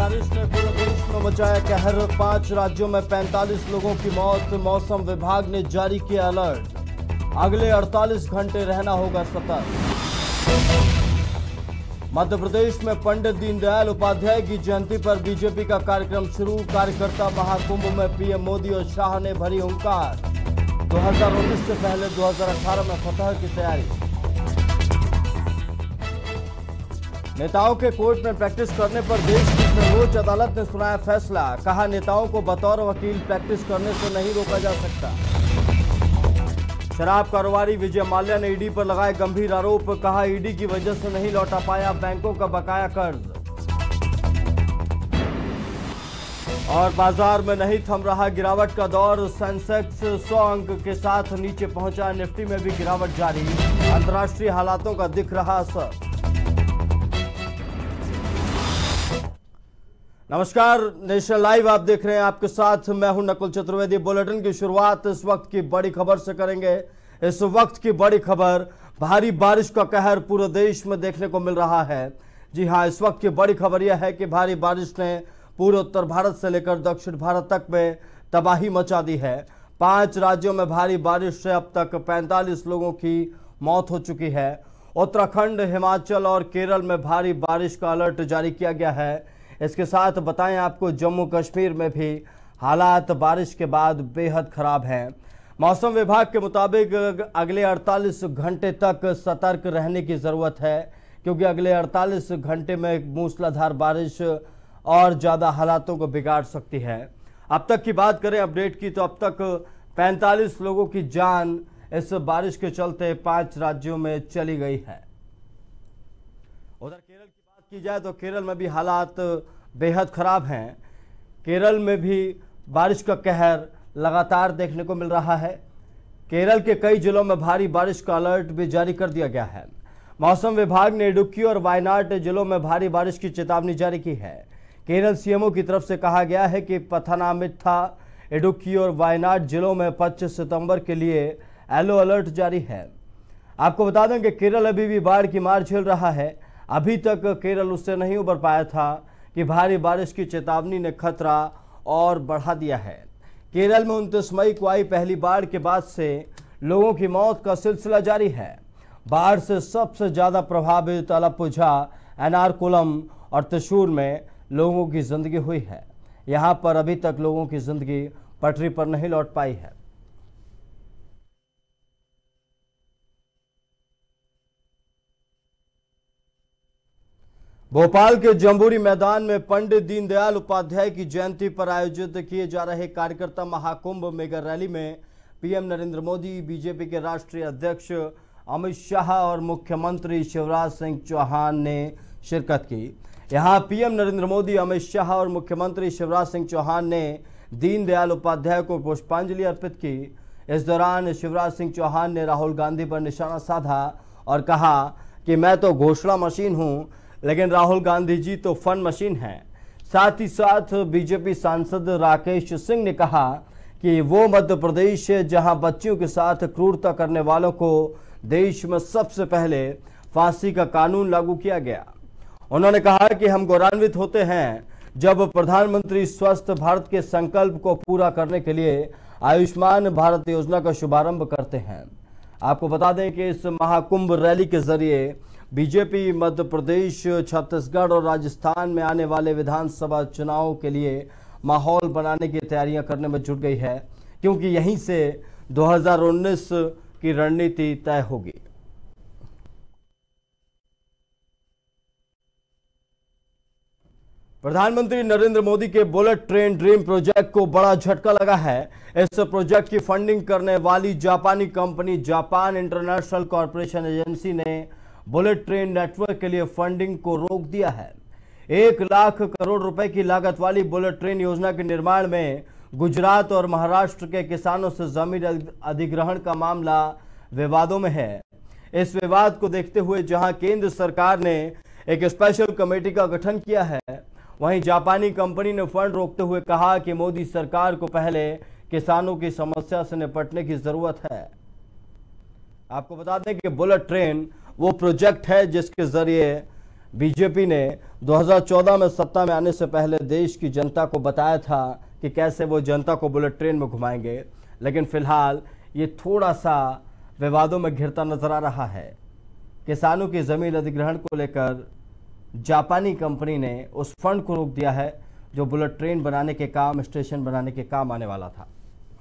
बारिश ने पूरे देश में मचाया कहर। 5 राज्यों में 45 लोगों की मौत। मौसम विभाग ने जारी किया अलर्ट। अगले 48 घंटे रहना होगा सतर्क। मध्य प्रदेश में पंडित दीनदयाल उपाध्याय की जयंती पर बीजेपी का कार्यक्रम शुरू। कार्यकर्ता महाकुंभ में पीएम मोदी और शाह ने भरी हुंकार। 2019 से पहले 2018 में फतह की तैयारी। नेताओं के कोर्ट में प्रैक्टिस करने पर देश की सर्वोच्च अदालत ने सुनाया फैसला। कहा, नेताओं को बतौर वकील प्रैक्टिस करने से नहीं रोका जा सकता। शराब कारोबारी विजय माल्या ने ईडी पर लगाए गंभीर आरोप। कहा, ईडी की वजह से नहीं लौटा पाया बैंकों का बकाया कर्ज। और बाजार में नहीं थम रहा गिरावट का दौर। सेंसेक्स 100 अंक के साथ नीचे पहुंचा। निफ्टी में भी गिरावट जारी। अंतर्राष्ट्रीय हालातों का दिख रहा असर। नमस्कार, नेशनल लाइव आप देख रहे हैं। आपके साथ मैं हूं नकुल चतुर्वेदी। बुलेटिन की शुरुआत इस वक्त की बड़ी खबर से करेंगे। इस वक्त की बड़ी खबर, भारी बारिश का कहर पूरे देश में देखने को मिल रहा है। जी हां, इस वक्त की बड़ी खबर यह है कि भारी बारिश ने पूरे उत्तर भारत से लेकर दक्षिण भारत तक में तबाही मचा दी है। 5 राज्यों में भारी बारिश से अब तक 45 लोगों की मौत हो चुकी है। उत्तराखंड, हिमाचल और केरल में भारी बारिश का अलर्ट जारी किया गया है। इसके साथ बताएं आपको, जम्मू कश्मीर में भी हालात बारिश के बाद बेहद खराब हैं। मौसम विभाग के मुताबिक अगले 48 घंटे तक सतर्क रहने की ज़रूरत है, क्योंकि अगले 48 घंटे में मूसलाधार बारिश और ज़्यादा हालातों को बिगाड़ सकती है। अब तक की बात करें अपडेट की, तो अब तक 45 लोगों की जान इस बारिश के चलते 5 राज्यों में चली गई है। उधर केरल की बात की जाए तो केरल में भी हालात बेहद खराब हैं। केरल में भी बारिश का कहर लगातार देखने को मिल रहा है। केरल के कई जिलों में भारी बारिश का अलर्ट भी जारी कर दिया गया है। मौसम विभाग ने इडुक्की और वायनाड जिलों में भारी बारिश की चेतावनी जारी की है। केरल सीएमओ की तरफ से कहा गया है कि पथानामिट्ठा, इडुक्की और वायनाड जिलों में 25 सितंबर के लिए येलो अलर्ट जारी है। आपको बता दें कि केरल अभी भी बाढ़ की मार झेल रहा है। अभी तक केरल उससे नहीं उबर पाया था कि भारी बारिश की चेतावनी ने खतरा और बढ़ा दिया है। केरल में 29 मई को आई पहली बाढ़ के बाद से लोगों की मौत का सिलसिला जारी है। बाढ़ से सबसे ज्यादा प्रभावित अलप्पुझा, एर्नाकुलम और त्रिशूर में लोगों की जिंदगी हुई है। यहां पर अभी तक लोगों की जिंदगी पटरी पर नहीं लौट पाई है। भोपाल के जम्बूरी मैदान में पंडित दीनदयाल उपाध्याय की जयंती पर आयोजित किए जा रहे कार्यकर्ता महाकुंभ मेगा रैली में पीएम नरेंद्र मोदी, बीजेपी के राष्ट्रीय अध्यक्ष अमित शाह और मुख्यमंत्री शिवराज सिंह चौहान ने शिरकत की। यहां पीएम नरेंद्र मोदी, अमित शाह और मुख्यमंत्री शिवराज सिंह चौहान ने दीनदयाल उपाध्याय को पुष्पांजलि अर्पित की। इस दौरान शिवराज सिंह चौहान ने राहुल गांधी पर निशाना साधा और कहा कि मैं तो घोषणा मशीन हूं, लेकिन राहुल गांधी जी तो फन मशीन हैं। साथ ही साथ बीजेपी सांसद राकेश सिंह ने कहा कि वो मध्य प्रदेश है जहां बच्चियों के साथ क्रूरता करने वालों को देश में सबसे पहले फांसी का कानून लागू किया गया। उन्होंने कहा कि हम गौरवान्वित होते हैं जब प्रधानमंत्री स्वस्थ भारत के संकल्प को पूरा करने के लिए आयुष्मान भारत योजना का शुभारंभ करते हैं। आपको बता दें कि इस महाकुंभ रैली के जरिए बीजेपी मध्य प्रदेश, छत्तीसगढ़ और राजस्थान में आने वाले विधानसभा चुनावों के लिए माहौल बनाने की तैयारियां करने में जुट गई है, क्योंकि यहीं से 2019 की रणनीति तय होगी। प्रधानमंत्री नरेंद्र मोदी के बुलेट ट्रेन ड्रीम प्रोजेक्ट को बड़ा झटका लगा है। इस प्रोजेक्ट की फंडिंग करने वाली जापानी company Japan international corporation agency ने बुलेट ट्रेन नेटवर्क के लिए फंडिंग को रोक दिया है। 1 लाख करोड़ रुपए की लागत वाली बुलेट ट्रेन योजना के निर्माण में गुजरात और महाराष्ट्र के किसानों से जमीन अधिग्रहण का मामला विवादों में है। इस विवाद को देखते हुए जहां केंद्र सरकार ने एक स्पेशल कमेटी का गठन किया है, वहीं जापानी कंपनी ने फंड रोकते हुए कहा कि मोदी सरकार को पहले किसानों की समस्या से निपटने की जरूरत है। आपको बता दें कि बुलेट ट्रेन वो प्रोजेक्ट है जिसके जरिए बीजेपी ने 2014 में सत्ता में आने से पहले देश की जनता को बताया था कि कैसे वो जनता को बुलेट ट्रेन में घुमाएंगे, लेकिन फिलहाल ये थोड़ा सा विवादों में घिरता नजर आ रहा है। किसानों की जमीन अधिग्रहण को लेकर जापानी कंपनी ने उस फंड को रोक दिया है जो बुलेट ट्रेन बनाने के काम, स्टेशन बनाने के काम आने वाला था।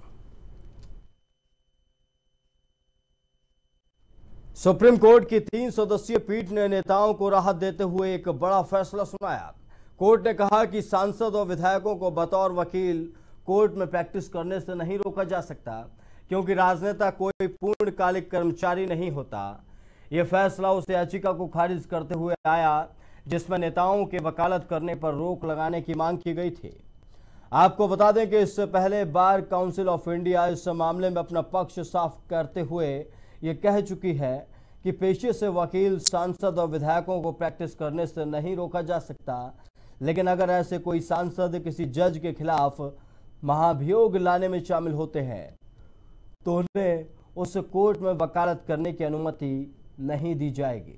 सुप्रीम कोर्ट की 3 सदस्यीय पीठ ने नेताओं को राहत देते हुए एक बड़ा फैसला सुनाया। कोर्ट ने कहा कि सांसद और विधायकों को बतौर वकील कोर्ट में प्रैक्टिस करने से नहीं रोका जा सकता, क्योंकि राजनेता कोई पूर्णकालिक कर्मचारी नहीं होता। यह फैसला उस याचिका को खारिज करते हुए आया जिसमें नेताओं के वकालत करने पर रोक लगाने की मांग की गई थी। आपको बता दें कि इससे पहले बार काउंसिल ऑफ इंडिया इस मामले में अपना पक्ष साफ करते हुए ये कह चुकी है कि पेशे से वकील सांसद और विधायकों को प्रैक्टिस करने से नहीं रोका जा सकता, लेकिन अगर ऐसे कोई सांसद किसी जज के खिलाफ महाभियोग लाने में शामिल होते हैं तो उन्हें उस कोर्ट में वकालत करने की अनुमति नहीं दी जाएगी।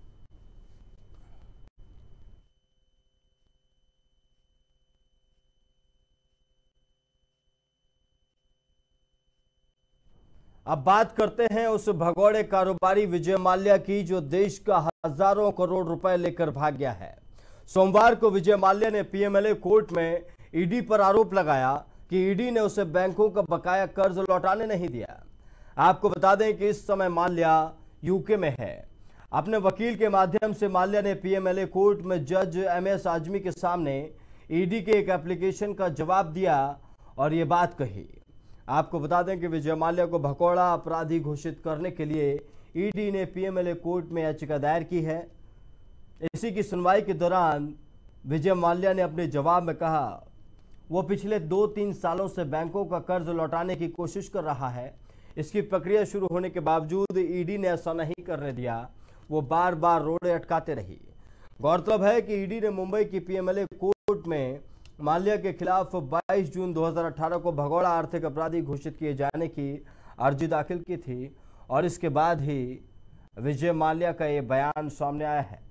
अब बात करते हैं उस भगौड़े कारोबारी विजय माल्या की जो देश का हजारों करोड़ रुपए लेकर भाग गया है। सोमवार को विजय माल्या ने पीएमएलए कोर्ट में ईडी पर आरोप लगाया कि ईडी ने उसे बैंकों का बकाया कर्ज लौटाने नहीं दिया। आपको बता दें कि इस समय माल्या यूके में है। अपने वकील के माध्यम से माल्या ने पीएमएलए कोर्ट में जज एमएस आजमी के सामने ईडी के एक एप्लीकेशन का जवाब दिया और ये बात कही। आपको बता दें कि विजय माल्या को भगौड़ा अपराधी घोषित करने के लिए ईडी ने पीएमएलए कोर्ट में याचिका दायर की है। इसी की सुनवाई के दौरान विजय माल्या ने अपने जवाब में कहा वो पिछले 2-3 सालों से बैंकों का कर्ज लौटाने की कोशिश कर रहा है। इसकी प्रक्रिया शुरू होने के बावजूद ईडी ने ऐसा नहीं करने दिया, वो बार बार रोड़े अटकाते रही। गौरतलब है कि ईडी ने मुंबई की पीएमएलए कोर्ट में माल्या के खिलाफ 22 जून 2018 को भगौड़ा आर्थिक अपराधी घोषित किए जाने की अर्जी दाखिल की थी और इसके बाद ही विजय माल्या का ये बयान सामने आया है।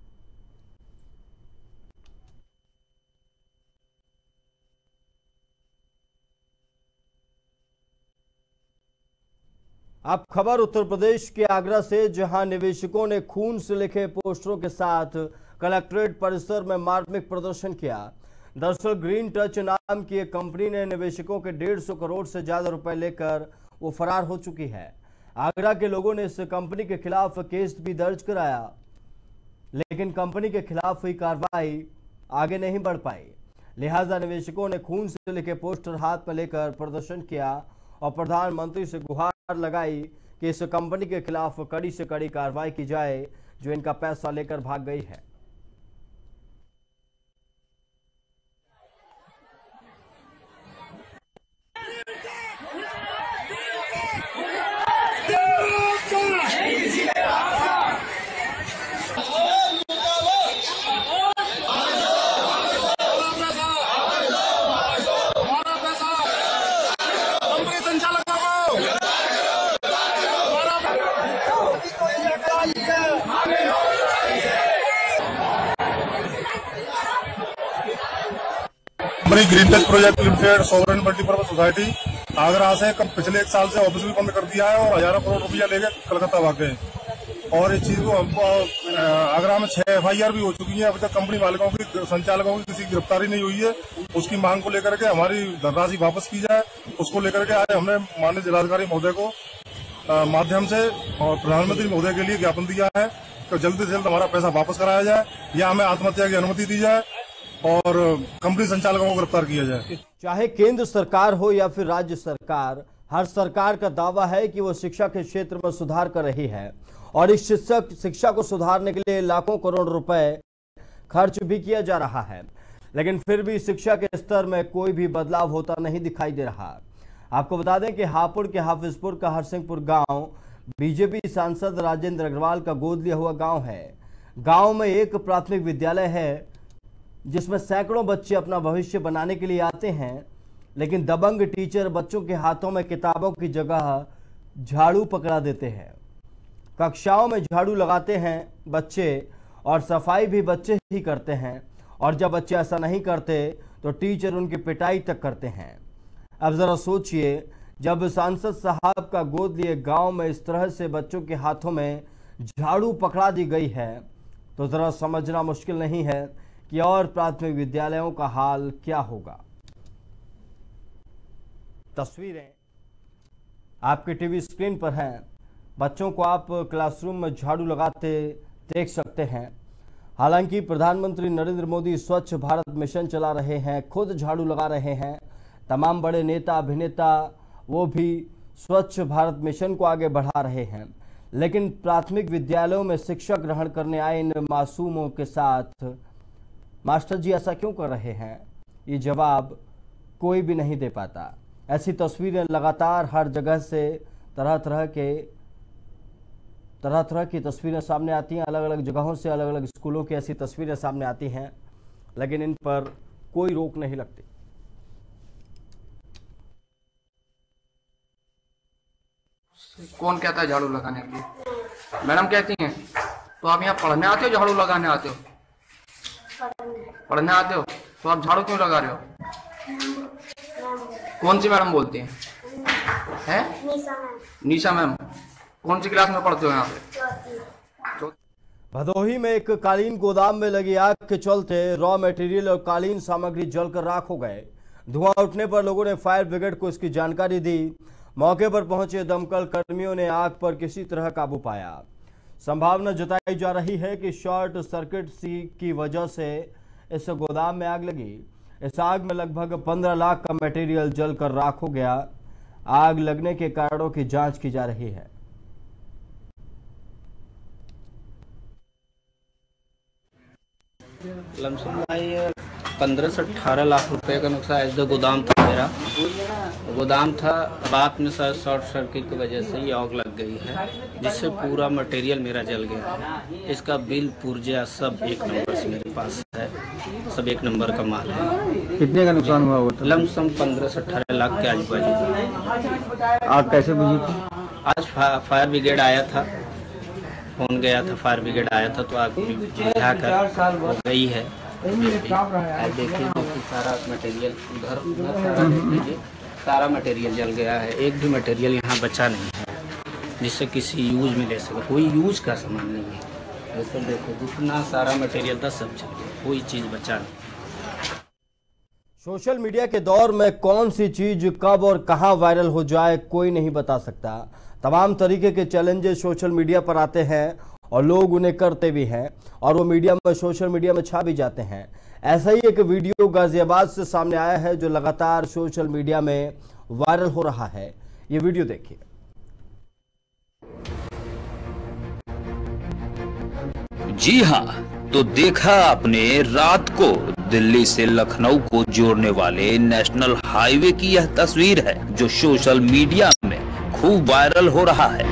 अब खबर उत्तर प्रदेश के आगरा से, जहां निवेशकों ने खून से लिखे पोस्टरों के साथ कलेक्ट्रेट परिसर में मार्मिक प्रदर्शन किया। दरअसल ग्रीन टच नाम की एक कंपनी ने निवेशकों के 150 करोड़ से ज्यादा रुपए लेकर वो फरार हो चुकी है। आगरा के लोगों ने इस कंपनी के खिलाफ केस भी दर्ज कराया, लेकिन कंपनी के खिलाफ हुई कार्रवाई आगे नहीं बढ़ पाई। लिहाजा निवेशकों ने खून से लिखे पोस्टर हाथ में लेकर प्रदर्शन किया और प्रधानमंत्री से गुहार लगाई कि इस कंपनी के खिलाफ कड़ी से कड़ी कार्रवाई की जाए जो इनका पैसा लेकर भाग गई है। Green touch project limited sovereign multipurpose society Agra से पिछले 1 साल से ऑफिस भी बंद कर दिया है और हजारों करोड़ रुपया लेकर कलकत्ता भाग गए। और इस चीज को हमको आगरा में 6 FIR भी हो चुकी है। अभी तक कंपनी मालिकों की, संचालकों की किसी गिरफ्तारी नहीं हुई है। उसकी मांग को लेकर के हमारी धनराशि वापस की जाए, उसको लेकर के आज हमने माननीय जिलाधिकारी महोदय को माध्यम से और प्रधानमंत्री महोदय के लिए ज्ञापन दिया है तो जल्द से जल्द हमारा पैसा वापस कराया जाए या हमें आत्महत्या की अनुमति दी जाए और कंपनी संचालकों को गिरफ्तार किया जाए। चाहे केंद्र सरकार हो या फिर राज्य सरकार, हर सरकार का दावा है कि वो शिक्षा के क्षेत्र में सुधार कर रही है और इस शिक्षा को सुधारने के लिए लाखों करोड़ रुपए खर्च भी किया जा रहा है, लेकिन फिर भी शिक्षा के स्तर में कोई भी बदलाव होता नहीं दिखाई दे रहा। आपको बता दें कि हापुड़ के हाफिजपुर का हरसिंहपुर गांव बीजेपी सांसद राजेंद्र अग्रवाल का गोद लिया हुआ गांव है। गांव में एक प्राथमिक विद्यालय है जिसमें सैकड़ों बच्चे अपना भविष्य बनाने के लिए आते हैं, लेकिन दबंग टीचर बच्चों के हाथों में किताबों की जगह झाड़ू पकड़ा देते हैं। कक्षाओं में झाड़ू लगाते हैं बच्चे और सफाई भी बच्चे ही करते हैं, और जब बच्चे ऐसा नहीं करते तो टीचर उनकी पिटाई तक करते हैं। अब जरा सोचिए, जब सांसद साहब का गोद लिए गांव में इस तरह से बच्चों के हाथों में झाड़ू पकड़ा दी गई है तो जरा समझना मुश्किल नहीं है कि और प्राथमिक विद्यालयों का हाल क्या होगा। तस्वीरें आपके टीवी स्क्रीन पर हैं। बच्चों को आप क्लासरूम में झाड़ू लगाते देख सकते हैं। हालांकि प्रधानमंत्री नरेंद्र मोदी स्वच्छ भारत मिशन चला रहे हैं, खुद झाड़ू लगा रहे हैं। तमाम बड़े नेता अभिनेता वो भी स्वच्छ भारत मिशन को आगे बढ़ा रहे हैं, लेकिन प्राथमिक विद्यालयों में शिक्षक ग्रहण करने आए इन मासूमों के साथ मास्टर जी ऐसा क्यों कर रहे हैं, ये जवाब कोई भी नहीं दे पाता। ऐसी तस्वीरें लगातार हर जगह से तरह तरह की तस्वीरें सामने आती हैं। अलग अलग जगहों से अलग अलग स्कूलों की ऐसी तस्वीरें सामने आती हैं, लेकिन इन पर कोई रोक नहीं लगती। कौन कहता है झाड़ू लगाने के लिए? मैडम कहती हैं। तो आप यहाँ पढ़ने आते हो, झाड़ू लगाने आते हो? पढ़ने आते हो तो आप झाड़ू क्यों लगा रहे हो? कौन सी मैडम बोलती हैं? निशा मैम। कौन सी क्लास में पढ़ते हो यहाँ पे? भदोही में एक कालीन गोदाम में लगी आग के चलते रॉ मटेरियल और कालीन सामग्री जलकर राख हो गए। धुआं उठने पर लोगों ने फायर ब्रिगेड को इसकी जानकारी दी। मौके पर पहुंचे दमकल कर्मियों ने आग पर किसी तरह काबू पाया। संभावना जताई जा रही है कि शॉर्ट सर्किट की वजह से इस गोदाम में आग लगी। इस आग में लगभग 15 लाख का मटेरियल जलकर राख हो गया। आग लगने के कारणों की जांच की जा रही है। लमसम भाई 15 से 18 लाख रुपए का नुकसान। ऐसा गोदाम था, मेरा गोदाम था। रात में शॉर्ट सर्किट की वजह से ये आग लग गई है, जिससे पूरा मटेरियल मेरा जल गया है। इसका बिल पुर्जा सब एक नंबर से मेरे पास है, सब एक नंबर का माल है। कितने का नुकसान हुआ? वो लमसम 15 से 18 लाख के आजू बाजू। आग कैसे बुझी थी? आज फायर ब्रिगेड आया था, फोन गया था, फायर ब्रिगेड आया था तो आग बुझाकर हो गई है। देखिए सारा मटेरियल उधर सारा मटेरियल जल गया है। एक भी मटेरियल यहाँ बचा नहीं है जिससे किसी यूज में ले सके। कोई यूज का सामान नहीं है। ऐसे देखो जितना सारा मटेरियल था सब जल गया, कोई चीज़ बचा नहीं। सोशल मीडिया के दौर में कौन सी चीज कब और कहां वायरल हो जाए कोई नहीं बता सकता। तमाम तरीके के चैलेंजेस सोशल मीडिया पर आते हैं और लोग उन्हें करते भी हैं और वो मीडिया में सोशल मीडिया में छा भी जाते हैं। ऐसा ही एक वीडियो गाजियाबाद से सामने आया है जो लगातार सोशल मीडिया में वायरल हो रहा है। ये वीडियो देखिए। जी हाँ, तो देखा आपने रात को दिल्ली से लखनऊ को जोड़ने वाले नेशनल हाईवे की यह तस्वीर है जो सोशल मीडिया में खूब वायरल हो रहा है।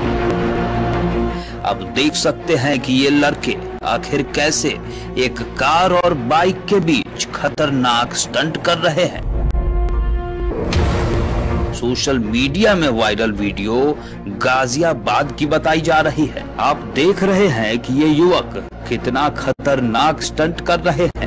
अब देख सकते हैं कि ये लड़के आखिर कैसे एक कार और बाइक के बीच खतरनाक स्टंट कर रहे हैं। सोशल मीडिया में वायरल वीडियो गाजियाबाद की बताई जा रही है। आप देख रहे हैं कि ये युवक कितना खतरनाक स्टंट कर रहे हैं।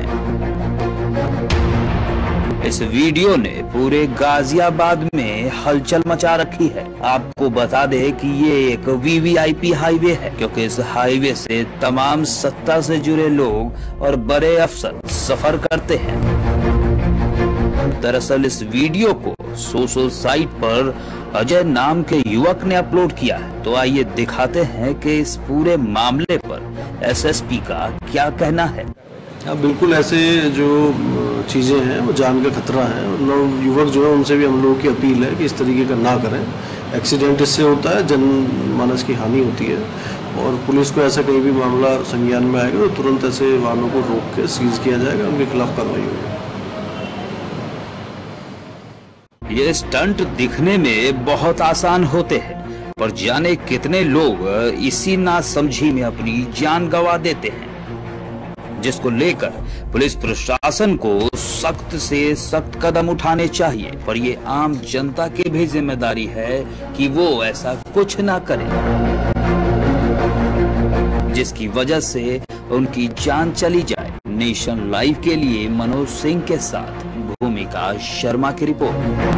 इस वीडियो ने पूरे गाजियाबाद में हलचल मचा रखी है। आपको बता दे कि ये एक वीवीआईपी हाईवे है क्योंकि इस हाईवे से तमाम सत्ता से जुड़े लोग और बड़े अफसर सफर करते हैं। दरअसल इस वीडियो को सोशल साइट पर अजय नाम के युवक ने अपलोड किया है। तो आइए दिखाते हैं कि इस पूरे मामले पर एसएसपी का क्या कहना है। बिल्कुल ऐसे जो चीज़ें हैं वो जान का खतरा है। लोग युवक जो है उनसे भी हम लोगों की अपील है कि इस तरीके का ना करें। एक्सीडेंट इससे होता है, जनमानस की हानि होती है और पुलिस को ऐसा कहीं भी मामला संज्ञान में आएगा तो तुरंत ऐसे वाहनों को रोक के सीज किया जाएगा, उनके खिलाफ कार्रवाई होगी। ये स्टंट दिखने में बहुत आसान होते हैं पर जाने कितने लोग इसी नासमझी में अपनी जान गंवा देते हैं, जिसको लेकर पुलिस प्रशासन को सख्त से सख्त कदम उठाने चाहिए। पर ये आम जनता की भी जिम्मेदारी है कि वो ऐसा कुछ ना करे जिसकी वजह से उनकी जान चली जाए। नेशन लाइव के लिए मनोज सिंह के साथ भूमिका शर्मा की रिपोर्ट।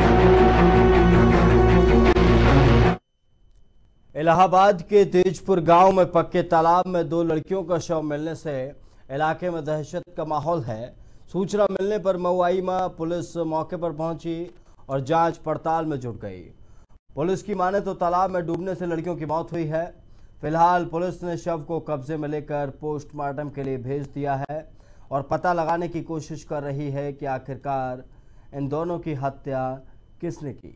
इलाहाबाद के तेजपुर गांव में पक्के तालाब में 2 लड़कियों का शव मिलने से इलाके में दहशत का माहौल है। सूचना मिलने पर मऊआईमा पुलिस मौके पर पहुंची और जांच पड़ताल में जुट गई। पुलिस की माने तो तालाब में डूबने से लड़कियों की मौत हुई है। फिलहाल पुलिस ने शव को कब्जे में लेकर पोस्टमार्टम के लिए भेज दिया है और पता लगाने की कोशिश कर रही है कि आखिरकार इन दोनों की हत्या किसने की।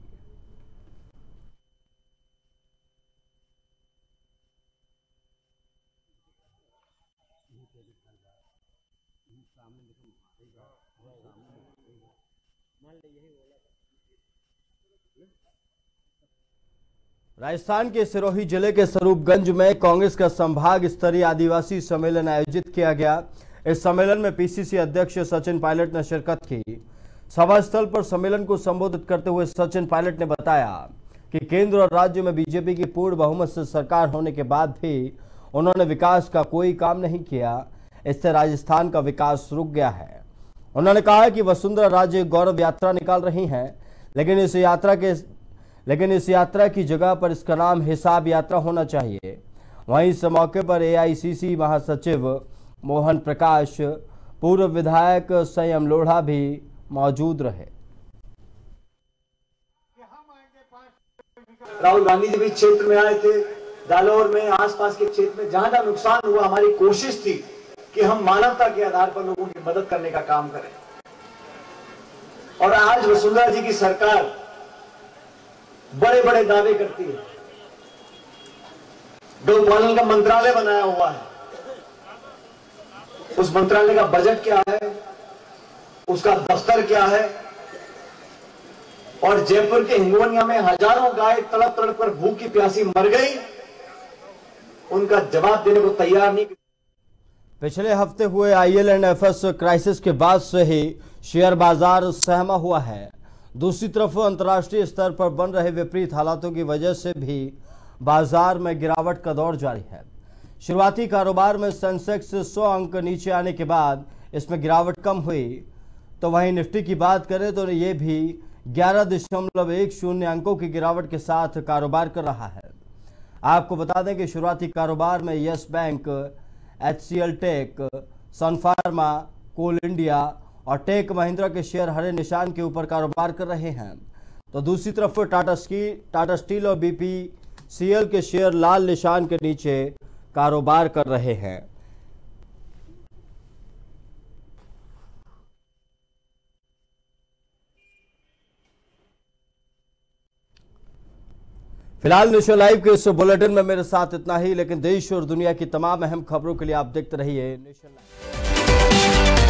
राजस्थान के सिरोही जिले के स्वरूपगंज में कांग्रेस का संभाग स्तरीय आदिवासी सम्मेलन आयोजित किया गया। इस सम्मेलन में पीसीसी अध्यक्ष सचिन पायलट ने शिरकत की। सभा स्थल पर सम्मेलन को संबोधित करते हुए सचिन पायलट ने बताया कि केंद्र और राज्य में बीजेपी की पूर्ण बहुमत से सरकार होने के बाद भी उन्होंने विकास का कोई काम नहीं किया। इससे राजस्थान का विकास रुक गया है। उन्होंने कहा कि वसुंधरा राजे गौरव यात्रा निकाल रही हैं, लेकिन इस यात्रा की जगह पर इसका नाम हिसाब यात्रा होना चाहिए। वहीं इस मौके पर एआईसीसी महासचिव मोहन प्रकाश, पूर्व विधायक संयम लोढ़ा भी मौजूद रहे। राहुल गांधी जी भी क्षेत्र में आए थे, जालौर में, आसपास के क्षेत्र में जहां जहां नुकसान हुआ, हमारी कोशिश थी कि हम मानवता के आधार पर लोगों की मदद करने का काम करें। और आज वसुंधरा जी की सरकार बड़े बड़े दावे करती है। गौपालन का मंत्रालय बनाया हुआ है, उस मंत्रालय का बजट क्या है, उसका दफ्तर क्या है, और जयपुर के हिंगोनिया में हजारों गाय तड़प तड़प कर भूखी प्यासी मर गई, उनका जवाब देने को तैयार नहीं। पिछले हफ्ते हुए IL&FS क्राइसिस के बाद से ही शेयर बाजार सहमा हुआ है। दूसरी तरफ अंतर्राष्ट्रीय स्तर पर बन रहे विपरीत हालातों की वजह से भी बाजार में गिरावट का दौर जारी है। शुरुआती कारोबार में सेंसेक्स 100 अंक नीचे आने के बाद इसमें गिरावट कम हुई, तो वहीं निफ्टी की बात करें तो ये भी 11.10 अंकों की गिरावट के साथ कारोबार कर रहा है। आपको बता दें कि शुरुआती कारोबार में yes bank, HCL tech, sun pharma, coal India और टेक महिंद्रा के शेयर हरे निशान के ऊपर कारोबार कर रहे हैं, तो दूसरी तरफ टाटा स्टील और BPCL के शेयर लाल निशान के नीचे कारोबार कर रहे हैं। फिलहाल नेशन लाइव के इस बुलेटिन में मेरे साथ इतना ही, लेकिन देश और दुनिया की तमाम अहम खबरों के लिए आप देखते रहिए नेशन लाइव।